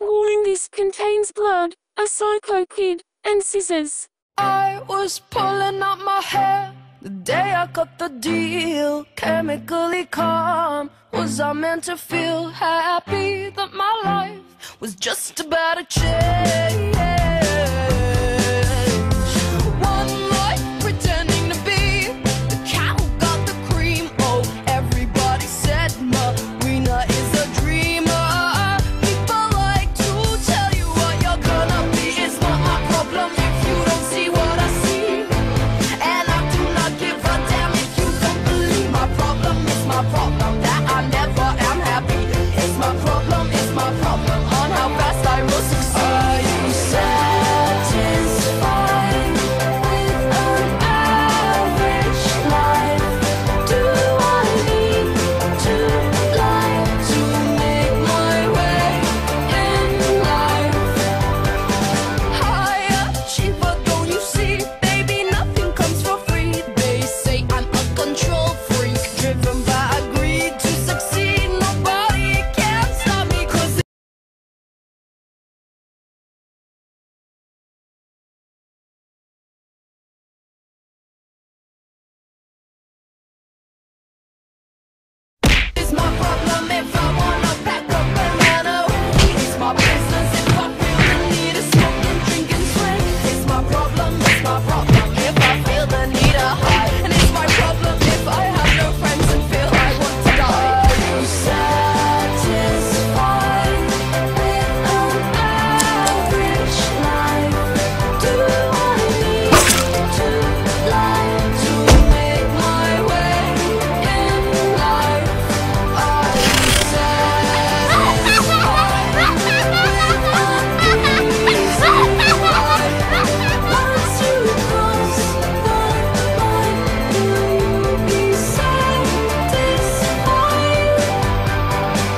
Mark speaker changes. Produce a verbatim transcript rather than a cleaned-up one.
Speaker 1: Warning: this contains blood, a psycho kid, and scissors.
Speaker 2: I was pulling out my hair the day I got the deal. Chemically calm, was I meant to feel happy that my life was just about to change?